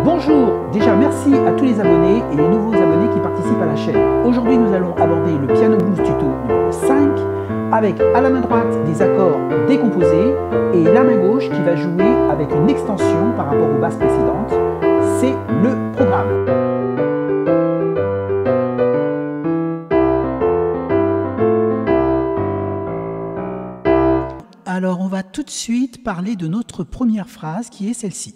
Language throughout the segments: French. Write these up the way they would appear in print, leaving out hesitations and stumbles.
Bonjour, déjà merci à tous les abonnés et les nouveaux abonnés qui participent à la chaîne. Aujourd'hui nous allons aborder le piano blues tuto numéro 5 avec à la main droite des accords décomposés et la main gauche qui va jouer avec une extension par rapport aux basses précédentes. C'est le programme. Alors on va tout de suite parler de notre première phrase qui est celle-ci.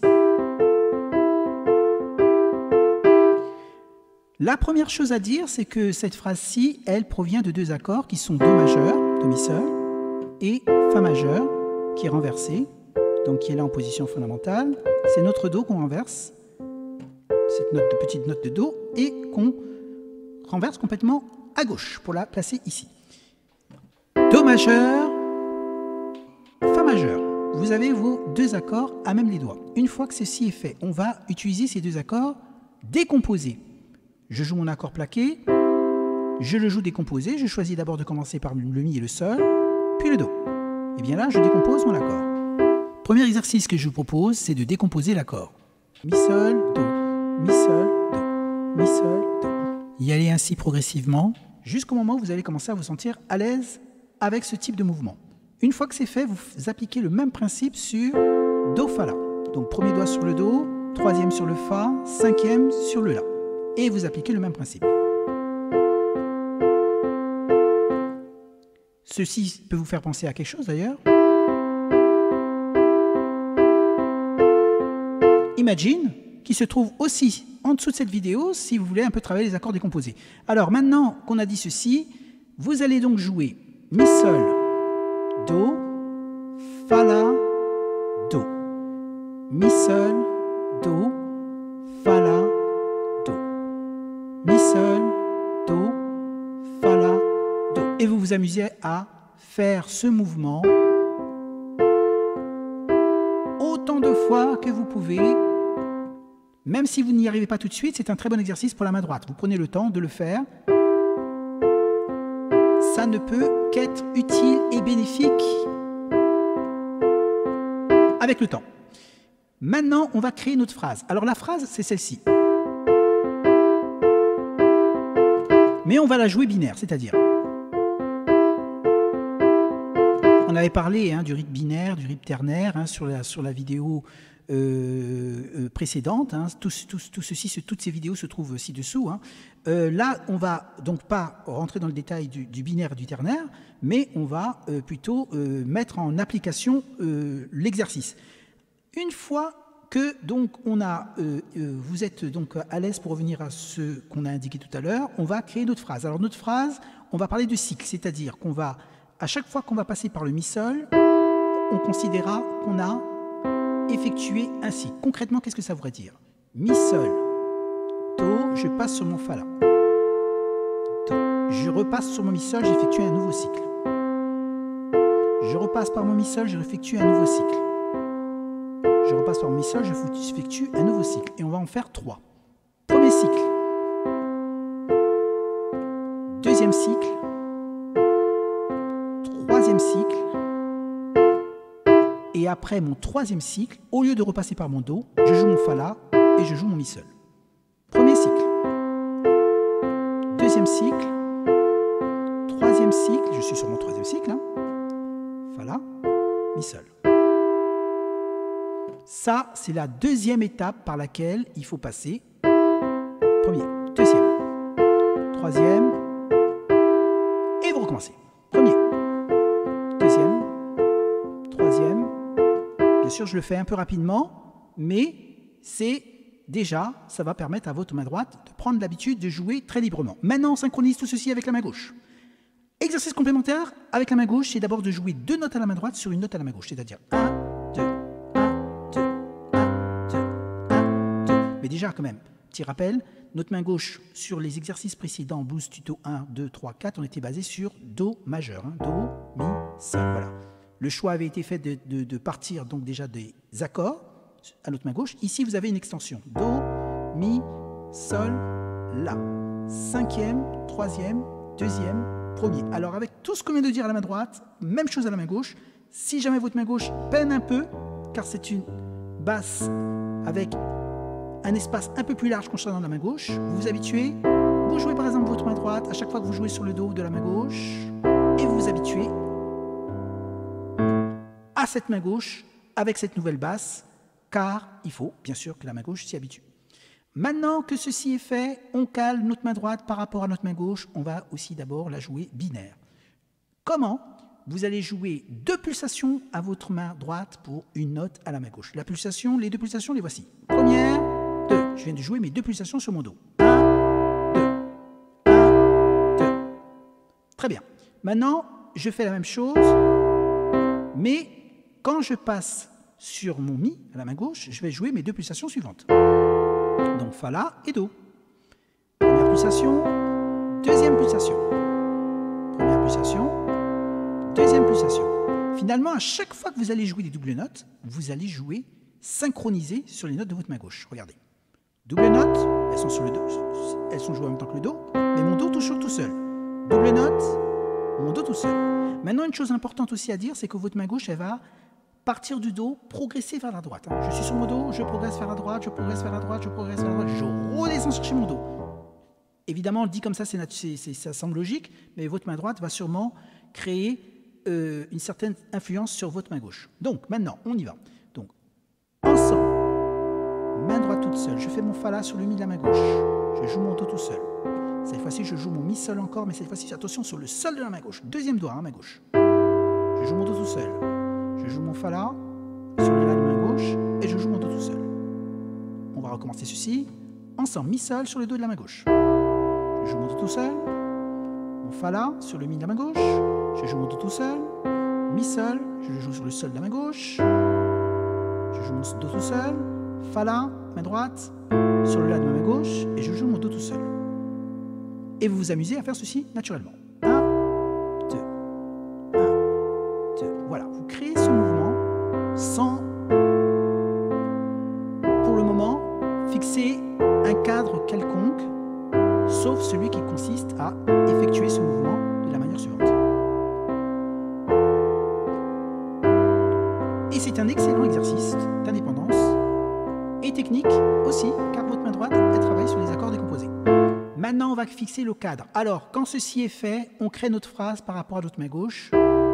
La première chose à dire, c'est que cette phrase-ci, elle provient de deux accords qui sont Do majeur, Do mi sol, et Fa majeur, qui est renversé, donc qui est là en position fondamentale. C'est notre Do qu'on renverse, cette petite note de Do, et qu'on renverse complètement à gauche pour la placer ici. Do majeur, Fa majeur. Vous avez vos deux accords à même les doigts. Une fois que ceci est fait, on va utiliser ces deux accords décomposés. Je joue mon accord plaqué, je le joue décomposé, je choisis d'abord de commencer par le Mi et le Sol, puis le Do. Et bien là, je décompose mon accord. Premier exercice que je vous propose, c'est de décomposer l'accord. Mi, Sol, Do, Mi, Sol, Do, Mi, Sol, Do. Y aller ainsi progressivement, jusqu'au moment où vous allez commencer à vous sentir à l'aise avec ce type de mouvement. Une fois que c'est fait, vous appliquez le même principe sur Do, Fa, La. Donc premier doigt sur le Do, troisième sur le Fa, cinquième sur le La. Et vous appliquez le même principe. Ceci peut vous faire penser à quelque chose d'ailleurs. Imagine, qui se trouve aussi en dessous de cette vidéo si vous voulez un peu travailler les accords décomposés. Alors maintenant qu'on a dit ceci, vous allez donc jouer Mi, Sol, Do, Fa, La, Do. Mi, Sol, Do, Fa, La, Do. Mi, Sol, Do, Fa, La, Do. Et vous vous amusez à faire ce mouvement autant de fois que vous pouvez. Même si vous n'y arrivez pas tout de suite, c'est un très bon exercice pour la main droite. Vous prenez le temps de le faire. Ça ne peut qu'être utile et bénéfique avec le temps. Maintenant, on va créer notre phrase. Alors la phrase, c'est celle-ci. Mais on va la jouer binaire, c'est-à-dire on avait parlé du rythme binaire, du rythme ternaire sur la vidéo précédente. Toutes ces vidéos se trouvent ci-dessous. Là, on va donc pas rentrer dans le détail du binaire et du ternaire, mais on va plutôt mettre en application l'exercice. Une fois que donc vous êtes donc à l'aise pour revenir à ce qu'on a indiqué tout à l'heure, on va créer notre phrase. Alors notre phrase, on va parler de cycle, c'est-à-dire qu'on va, à chaque fois qu'on va passer par le Mi Sol, on considérera qu'on a effectué un cycle. Concrètement, qu'est-ce que ça voudrait dire? Mi Sol, Do, je passe sur mon Fa, La. Do. Je repasse sur mon Mi Sol, j'effectue un nouveau cycle. Je repasse par mon Mi Sol, je effectue un nouveau cycle. Je repasse par mon Mi Sol, je effectue un nouveau cycle. Et on va en faire 3. Premier cycle. Deuxième cycle. Troisième cycle. Et après mon troisième cycle, au lieu de repasser par mon Do, je joue mon Fa, La et je joue mon Mi Sol. Premier cycle. Deuxième cycle. Troisième cycle. Je suis sur mon troisième cycle. Fa, La, Mi Sol. Ça, c'est la deuxième étape par laquelle il faut passer. Premier, deuxième, troisième, et vous recommencez. Premier, deuxième, troisième. Bien sûr, je le fais un peu rapidement, mais c'est déjà, ça va permettre à votre main droite de prendre l'habitude de jouer très librement. Maintenant, on synchronise tout ceci avec la main gauche. Exercice complémentaire avec la main gauche, c'est d'abord de jouer 2 notes à la main droite sur une note à la main gauche, c'est-à-dire 1, 2, 1, 2, 1, 2, 1, 2. Mais déjà, quand même, petit rappel, notre main gauche, sur les exercices précédents, Blues Tuto 1, 2, 3, 4, on était basé sur Do majeur. Do, Mi, Sol, voilà. Le choix avait été fait de partir donc déjà des accords à notre main gauche. Ici, vous avez une extension. Do, Mi, Sol, La. Cinquième, troisième, deuxième, premier. Alors, avec tout ce qu'on vient de dire à la main droite, même chose à la main gauche. Si jamais votre main gauche peine un peu, car c'est une basse avec un espace un peu plus large concernant la main gauche. Vous vous habituez, vous jouez par exemple votre main droite à chaque fois que vous jouez sur le dos de la main gauche, et vous vous habituez à cette main gauche avec cette nouvelle basse, car il faut bien sûr que la main gauche s'y habitue. Maintenant que ceci est fait, on cale notre main droite par rapport à notre main gauche. On va aussi d'abord la jouer binaire. Comment? Vous allez jouer 2 pulsations à votre main droite pour une note à la main gauche. Les 2 pulsations, les voici. Première, 2. Je viens de jouer mes 2 pulsations sur mon dos. 1, 2. 1, 2. Très bien. Maintenant, je fais la même chose, mais quand je passe sur mon Mi à la main gauche, je vais jouer mes 2 pulsations suivantes. Donc Fa, La et Do. Première pulsation, deuxième pulsation. Première pulsation, deuxième pulsation. Finalement, à chaque fois que vous allez jouer des doubles notes, vous allez jouer synchronisé sur les notes de votre main gauche. Regardez. Double note, elles sont sur le dos, elles sont jouées en même temps que le Do, mais mon Do toujours tout seul. Double note, mon Do tout seul. Maintenant, une chose importante aussi à dire, c'est que votre main gauche, elle va partir du Do, progresser vers la droite. Je suis sur mon Do, je progresse vers la droite, je progresse vers la droite, je progresse vers la droite, je redescends chercher mon Do. Évidemment, on le dit comme ça, ça semble logique, mais votre main droite va sûrement créer une certaine influence sur votre main gauche. Donc, maintenant, on y va. Donc, ensemble, main droite toute seule, je fais mon Fa, La sur le Mi de la main gauche, je joue mon Do tout seul. Cette fois-ci, je joue mon Mi Sol encore, mais cette fois-ci, attention, sur le Sol de la main gauche. Deuxième doigt, main gauche. Je joue mon Do tout seul. Je joue mon Fa, La sur le La de main gauche et je joue mon Do tout seul. On va recommencer ceci. Ensemble, Mi Sol sur le Do de la main gauche. Je joue mon Do tout seul. Mon Fa, La sur le Mi de la main gauche. Je joue mon Do tout seul. Mi Sol, je le joue sur le Sol de la main gauche. Je joue mon Do tout seul. Fa, La, main droite, sur le La de ma main gauche et je joue mon Do tout seul. Et vous vous amusez à faire ceci naturellement. 1, 2, 1, 2. Voilà, vous créez ce mouvement sans, pour le moment, fixer un cadre quelconque, sauf celui qui consiste à effectuer ce mouvement de la manière suivante. Et c'est un excellent exercice d'indépendance et technique aussi, car votre main droite, elle travaille sur les accords décomposés. Maintenant, on va fixer le cadre. Alors, quand ceci est fait, on crée notre phrase par rapport à notre main gauche.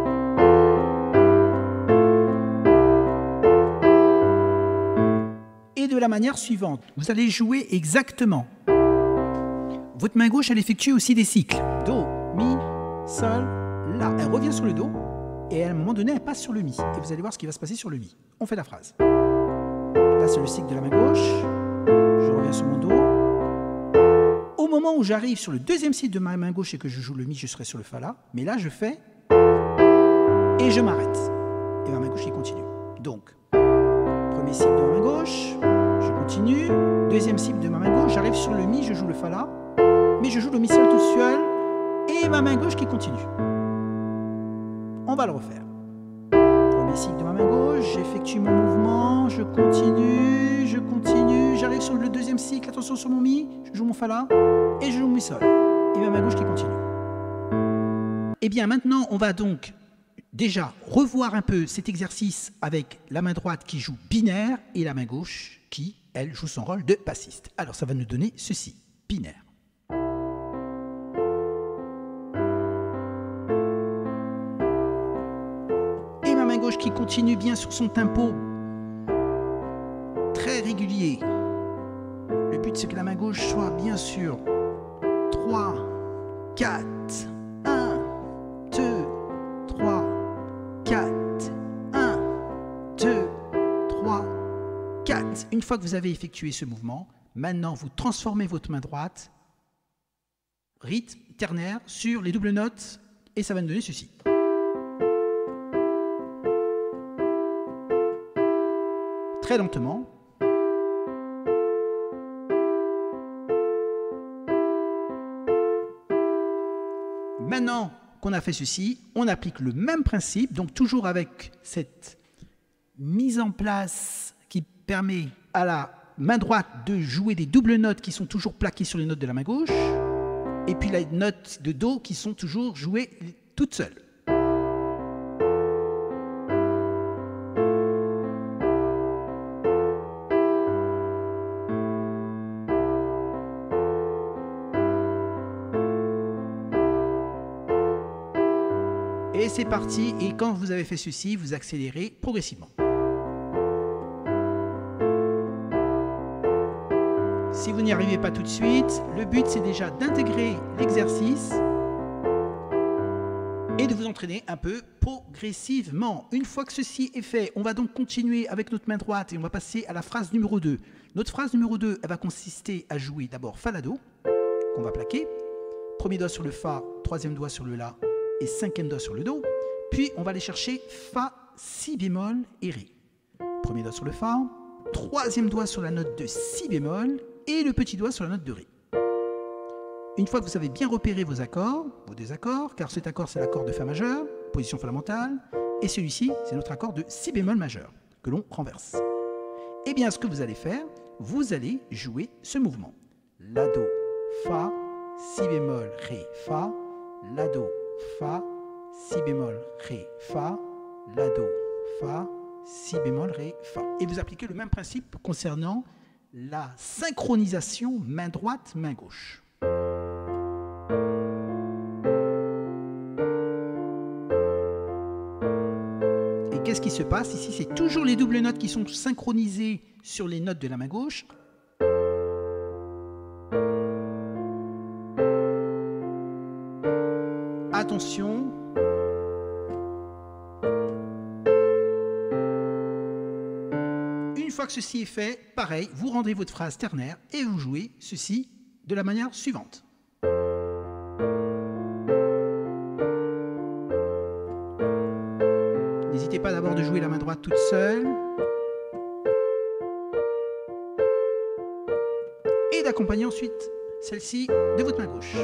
Et de la manière suivante, vous allez jouer exactement. Votre main gauche, elle effectue aussi des cycles. Do, Mi, Sol, La. Elle revient sur le Do et à un moment donné, elle passe sur le Mi. Et vous allez voir ce qui va se passer sur le Mi. On fait la phrase. Là, c'est le cycle de la main gauche. Je reviens sur mon Do. Au moment où j'arrive sur le deuxième cycle de ma main gauche et que je joue le Mi, je serai sur le Fa, La. Mais là, je fais et je m'arrête. Et ma main gauche, il continue. Donc, premier cycle de ma main gauche, je continue. Deuxième cycle de ma main gauche, j'arrive sur le Mi, je joue le Fa, La. Mais je joue le Mi Sol tout seul et ma main gauche qui continue. On va le refaire. Premier cycle de ma main gauche, j'effectue mon mouvement, je continue, j'arrive sur le deuxième cycle, attention sur mon Mi, je joue mon Fa, La et je joue mon Mi Sol. Et ma main gauche qui continue. Et bien maintenant, on va donc déjà revoir un peu cet exercice avec la main droite qui joue binaire et la main gauche qui, elle, joue son rôle de bassiste. Alors ça va nous donner ceci, binaire. Gauche qui continue bien sur son tempo très régulier. Le but c'est que la main gauche soit bien sûr 3, 4, 1, 2, 3, 4, 1, 2, 3, 4. Une fois que vous avez effectué ce mouvement, maintenant vous transformez votre main droite, rythme ternaire, sur les doubles notes et ça va nous donner ceci. Très lentement. Maintenant qu'on a fait ceci, on applique le même principe, donc toujours avec cette mise en place qui permet à la main droite de jouer des doubles notes qui sont toujours plaquées sur les notes de la main gauche, et puis les notes de Do qui sont toujours jouées toutes seules. c'est parti. Et quand vous avez fait ceci, vous accélérez progressivement. Si vous n'y arrivez pas tout de suite, le but c'est déjà d'intégrer l'exercice et de vous entraîner un peu progressivement. Une fois que ceci est fait, on va donc continuer avec notre main droite et on va passer à la phrase numéro 2. Notre phrase numéro 2, elle va consister à jouer d'abord Fa, La, Do, qu'on va plaquer. Premier doigt sur le Fa, troisième doigt sur le La et cinquième doigt sur le Do. Puis on va aller chercher Fa, Si bémol et Ré. Premier doigt sur le Fa, troisième doigt sur la note de Si bémol et le petit doigt sur la note de Ré. Une fois que vous avez bien repéré vos accords, vos deux accords, car cet accord c'est l'accord de Fa majeur, position fondamentale, et celui-ci c'est notre accord de Si bémol majeur, que l'on renverse. Eh bien ce que vous allez faire, vous allez jouer ce mouvement. La, Do, Fa, Si bémol, Ré, Fa, La, Do, Fa, Si bémol, Ré, Fa, La, Do, Fa, Si bémol, Ré, Fa. Et vous appliquez le même principe concernant la synchronisation main droite, main gauche. Et qu'est-ce qui se passe ici? C'est toujours les doubles notes qui sont synchronisées sur les notes de la main gauche. Attention. Une fois que ceci est fait, pareil, vous rendez votre phrase ternaire et vous jouez ceci de la manière suivante. N'hésitez pas d'abord de jouer la main droite toute seule et d'accompagner ensuite celle-ci de votre main gauche.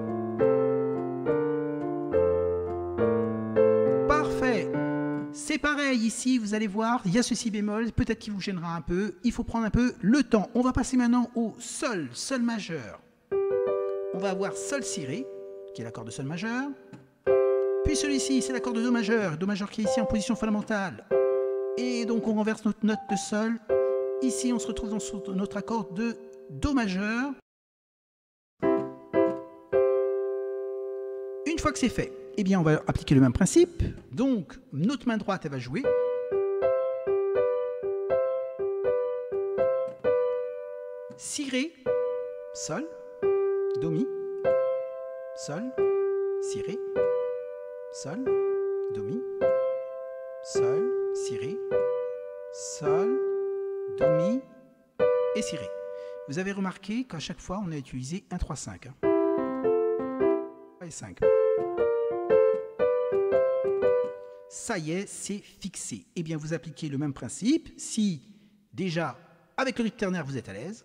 C'est pareil ici, vous allez voir, il y a ce Si bémol, peut-être qu'il vous gênera un peu, il faut prendre un peu le temps. On va passer maintenant au Sol, Sol majeur. On va avoir Sol, Si, Ré, qui est l'accord de Sol majeur. Puis celui-ci, c'est l'accord de Do majeur qui est ici en position fondamentale. Et donc on renverse notre note de Sol. Ici, on se retrouve dans notre accord de Do majeur. Une fois que c'est fait, eh bien, on va appliquer le même principe. Donc, notre main droite, elle va jouer. Si, Ré, Sol, Do, Mi, Sol, Si, Ré, Sol, Do, Mi, Sol, Si, Ré, Sol, Do, Mi et Si, Ré. Vous avez remarqué qu'à chaque fois, on a utilisé 1, 3, 5. Et 5. Ça y est, c'est fixé. Eh bien, vous appliquez le même principe. Si, déjà, avec le rythme ternaire, vous êtes à l'aise.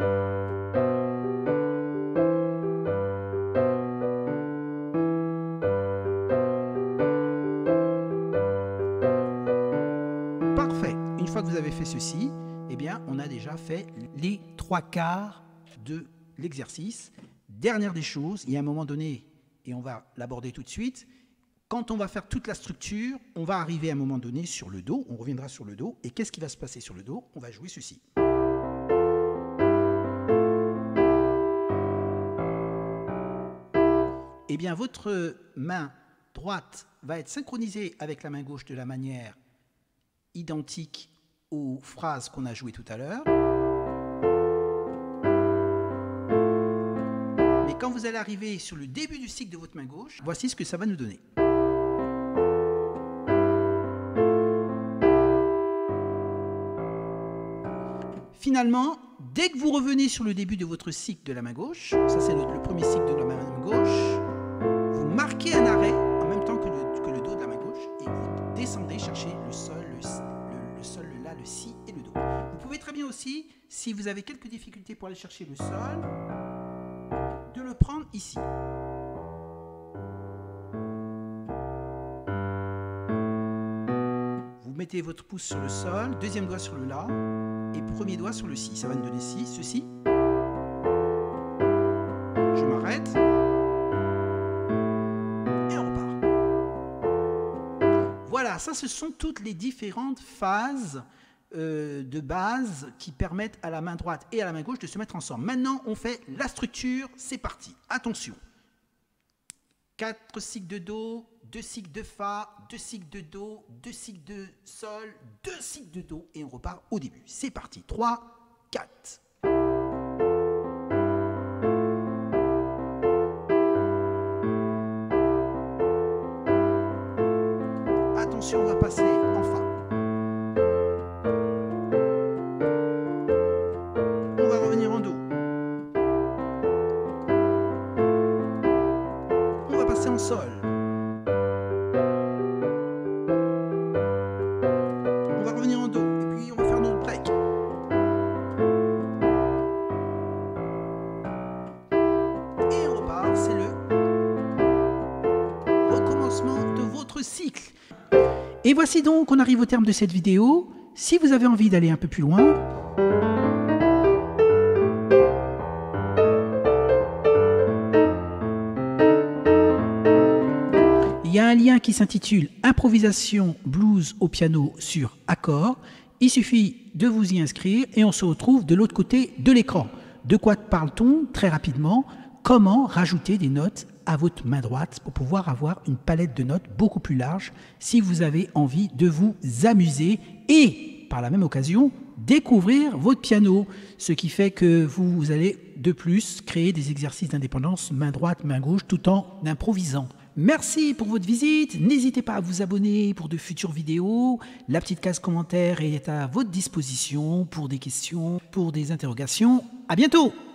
Parfait. Une fois que vous avez fait ceci, eh bien, on a déjà fait les 3/4 de l'exercice. Dernière des choses, il y a un moment donné, et on va l'aborder tout de suite, quand on va faire toute la structure, on va arriver à un moment donné sur le Do, on reviendra sur le Do, et qu'est-ce qui va se passer sur le Do? On va jouer ceci. Eh bien, votre main droite va être synchronisée avec la main gauche de la manière identique aux phrases qu'on a jouées tout à l'heure. Mais quand vous allez arriver sur le début du cycle de votre main gauche, voici ce que ça va nous donner. Finalement, dès que vous revenez sur le début de votre cycle de la main gauche, ça c'est le premier cycle de la main gauche, vous marquez un arrêt en même temps que le Do de la main gauche et vous descendez chercher le Sol, le Sol, le La, le Si et le Do. Vous pouvez très bien aussi, si vous avez quelques difficultés pour aller chercher le Sol, de le prendre ici. Vous mettez votre pouce sur le Sol, deuxième doigt sur le La et premier doigt sur le Si. Ça va nous donner ceci. Je m'arrête. Et on repart. Voilà, ça ce sont toutes les différentes phases de base qui permettent à la main droite et à la main gauche de se mettre ensemble. Maintenant, on fait la structure. C'est parti. Attention. 4 cycles de Do, 2 cycles de Fa, 2 cycles de Do, 2 cycles de Sol, 2 cycles de Do et on repart au début. C'est parti, 3, 4. Attention, on va passer en Fa. On va revenir en Do. On va passer en Sol. On va revenir en Do. Et puis on va faire notre break. Et on repart, c'est le recommencement de votre cycle. Et voici donc, on arrive au terme de cette vidéo. Si vous avez envie d'aller un peu plus loin, il y a un lien qui s'intitule « Improvisation blues au piano sur accord ». Il suffit de vous y inscrire et on se retrouve de l'autre côté de l'écran. De quoi parle-t-on? Très rapidement, comment rajouter des notes à votre main droite pour pouvoir avoir une palette de notes beaucoup plus large si vous avez envie de vous amuser et, par la même occasion, découvrir votre piano, ce qui fait que vous allez de plus créer des exercices d'indépendance main droite, main gauche, tout en improvisant. Merci pour votre visite, n'hésitez pas à vous abonner pour de futures vidéos, la petite case commentaire est à votre disposition pour des questions, pour des interrogations. À bientôt!